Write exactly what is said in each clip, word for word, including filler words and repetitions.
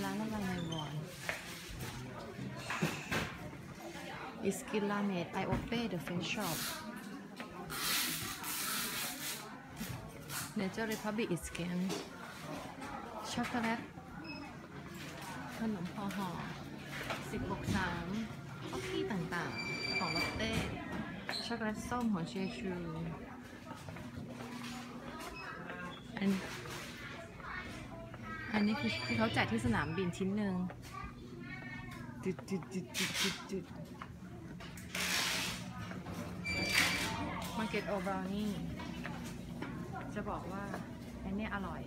ร้านอะไรในวอนอิสกิลาเมดไอโอเป้เดอะเฟสช็อปเนเจอร์รีพับบิกอิสเกนช็อกโกแลตขนมพอห่อสิบบวกสามข้าวที่ต่างๆของลอตเต้ช็อกโกแลตส้มของเชชูอันอันนี้คือที่เขาจัดที่สนามบินชิ้นหนึ่งจุดจุดจุดจุดจุดจุดมาเก็ตโอบราวนี่จะบอกว่าอันนี้อร่อย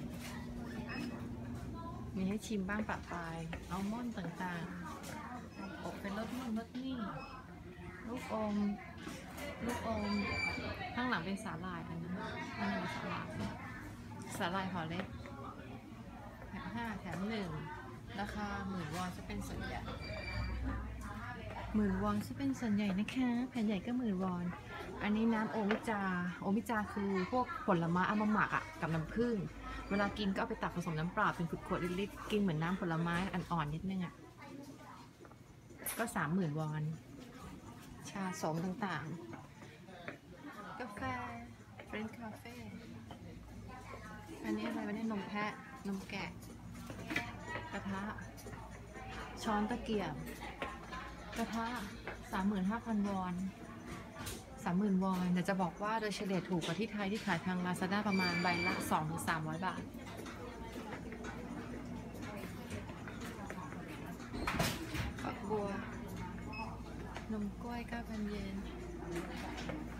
มีให้ชิมบ้างปะปายอัลมอนด์ต่างๆอบเป็นรสนู่นรสนี่ลูกอมลูกอมข้างหลังเป็นสาหร่ายอันนั้นอันนั้นสาหร่ายสาหร่ายห่อเล็กแถมห้าแถมหนึ่งราคาหมื่นวอนจะเป็นส่วนใหญ่หมื่นวอนจะเป็นส่วนใหญ่นะคะแผ่นใหญ่ก็หมื่นวอนอันนี้น้ำโอมิจาโอมิจาคือพวกผลไม้เอามาหมักอ่ะกับน้ำผึ้งเวลากินก็เอาไปตักผสมน้ำเปล่าเป็นขวดๆลิตรๆกินเหมือนน้ำผลไม้อ่อนๆนิดนึงอ่ะก็สามหมื่นวอนชาสมต่างๆกาแฟเฟรนช์คาเฟ่อันนี้อะไรวะเนี่ยนมแพะนมแกะกระทะช้อนตะเกียบกระทะสามหมื่นห้าพันวอนสามหมื่นวอนแต่จะบอกว่าโดยเฉลี่ยถูกกว่าที่ไทยที่ขายทาง Lazada ประมาณใบละ สองถึงสามร้อย บาทฝักบัวนมกล้วย เก้าพัน เยน